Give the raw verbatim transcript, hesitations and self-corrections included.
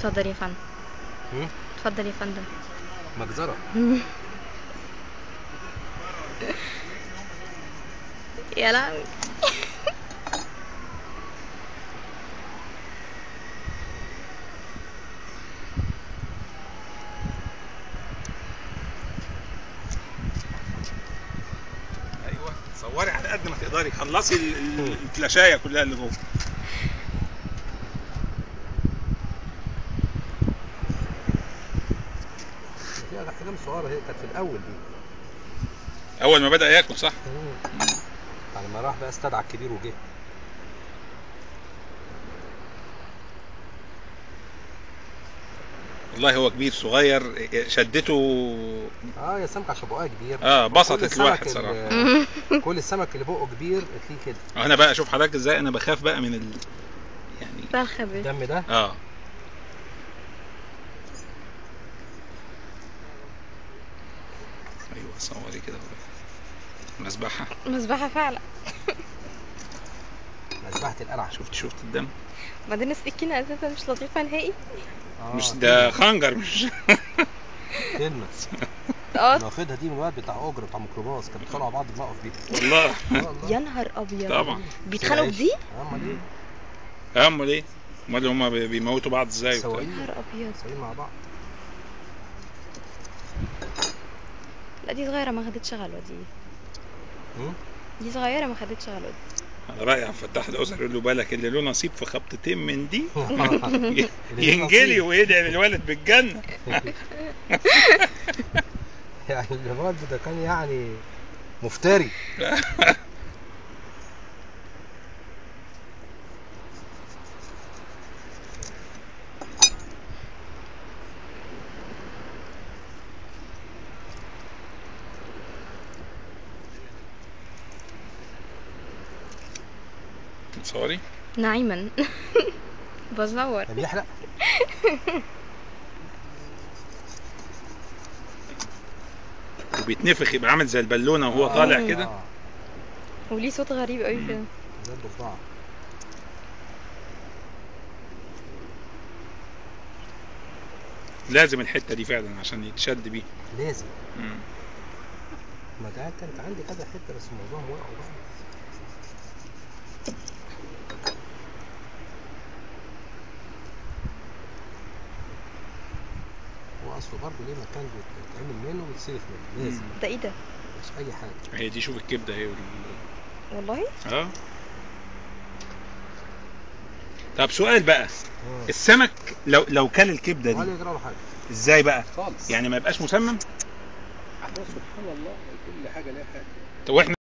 اتفضل يا فندم. هم؟ اتفضل يا فندم. مجزرة. يا لهوي. ايوه صوري على قد ما تقدري، خلصي ال- ال- الفلاشايه كلها اللي جوه. في احجام صغيرة هي كانت في الاول دي. اول ما بدأ ياكل صح؟ على ما راح بقى استدعى الكبير وجه. والله هو كبير صغير شدته. اه يا سمك عشان بقها كبير. اه كل بسطت السمك الواحد ال- صراحه. كل السمك اللي بقه كبير تلاقيه كده. انا بقى اشوف حضرتك ازاي، انا بخاف بقى من ال... يعني فرخة بس. الدم ده. اه ايوه صوري كده مذبحه. مذبحة فعلا. مذبحة القلعة. شفت شفت الدم. بعدين السكينة اساسا مش لطيفة نهائي. آه مش ده كلمة. خنجر مش كلمة. اه انا واخدها دي من الواد بتاع اجرة بتاع ميكروباص، كانوا بيتخانقوا مع بعض بنقف بيها. والله. آه والله. يا نهار ابيض. طبعا. بيتخانقوا بدي؟ امال ايه؟ امال ايه؟ امال هما بي- بيموتوا بعض ازاي وبتاع؟ سواقين. يا نهار ابيض. سواقين مع بعض. لا دي صغيرة ما خدتش غلوة دي. هم؟ دي صغيرة ما خدتش غلوة دي. على رأي عبد الفتاح الأسري يقول له بالك اللي له نصيب في خبطتين من دي اللي له ينجلي نصيب. ويدعي للولد بالجنة. يعني الواد ده كان يعني مفتري. صوري نعيما. بصور. ده بيحرق. وبيتنفخ يبقى عامل زي البالونة وهو آه. طالع كده. آه. وليه صوت غريب قوي كده. زي الضفدعة. لازم الحتة دي فعلا عشان يتشد بيه. لازم. مم. ما ده كانت عندي كذا حتة بس الموضوع وقعوا بقى. هو اصله برضه ليه مكان بيتعمل منه ويتصرف منه لازم. ده ايه ده؟ مش اي حاجة. هي دي شوف الكبدة اهي وال... والله؟ اه. طب سؤال بقى، آه. السمك لو لو كل الكبدة ولا دي يجرى له حاجة ازاي بقى؟ خالص. يعني ما يبقاش مسمم؟ سبحان الله كل حاجة لها حاجة. طب واحنا